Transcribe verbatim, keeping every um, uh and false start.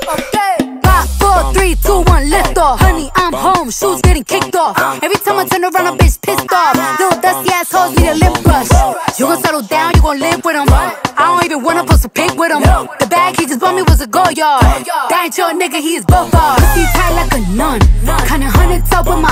Okay. Five, four, three, two, one, lift off. Honey, I'm home, shoes getting kicked off. Every time I turn around, a bitch pissed off. Little dusty assholes need a lip brush. You gon' settle down, you gon' live with him. I don't even wanna post a pic with him. The bag he just bought me was a go yard. That ain't your nigga, he is both ours. Pussy tight like a nun. Kinda hundred top with my